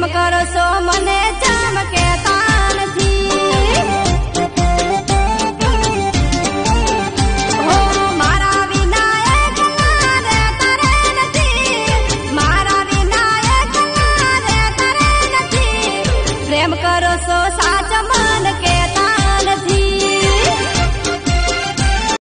કરો છો મને જામ કહેતા નથી હો મારા વિના એકલા રહેતા રે નથી મારા વિના એકલા રહેતા રે નથી પ્રેમ કરો છો